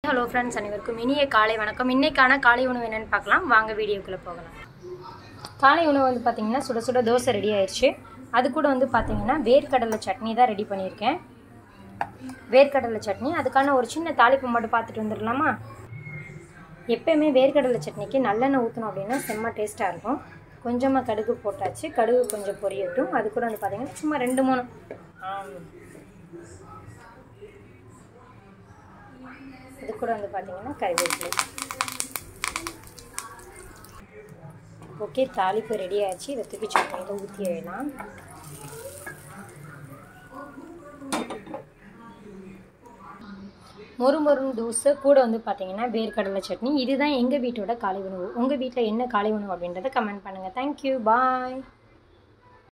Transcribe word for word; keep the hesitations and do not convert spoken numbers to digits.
Hello friends, அனைவருக்கும் இனிய காலை வணக்கம். இன்னைக்கான காலை உணவு என்னென்னு பார்க்கலாம். வாங்க வீடியோக்குள்ளே போகலாம். காலை உணவு வந்து பார்த்திங்கன்னா சுட சுட தோசை ரெடி ஆயிடுச்சு. அது கூட வந்து பார்த்திங்கன்னா வேர்க்கடலை சட்னி தான் ரெடி பண்ணியிருக்கேன். வேர்க்கடலை சட்னி, அதுக்கான ஒரு சின்ன தாளிப்பு மட்டும் பார்த்துட்டு வந்துடலாமா? எப்போயுமே வேர்க்கடலை சட்னிக்கு நல்லெண்ணெய் ஊற்றணும் அப்படின்னா செம்ம டேஸ்ட்டாக இருக்கும். கொஞ்சமாக கடுகு போட்டாச்சு. கடுகு கொஞ்சம் பொரியட்டும். அது கூட வந்து பார்த்திங்கன்னா சும்மா ரெண்டு மூணு இது கூட வந்து பார்த்திங்கன்னா கறிவேப்பிலை. ஓகே, தாளிப்பு ரெடி ஆச்சு. இதை தூக்கி சட்னியில் ஊற்றிடலாம். மொறு மொறுன்னு தோசை கூட வந்து பார்த்திங்கன்னா வேர்க்கடலை சட்னி. இதுதான் எங்கள் வீட்டோட காலை உணவு. உங்கள் வீட்டில் என்ன காலை உணவு அப்படின்றத கமெண்ட் பண்ணுங்கள். தேங்க்யூ, பாய்.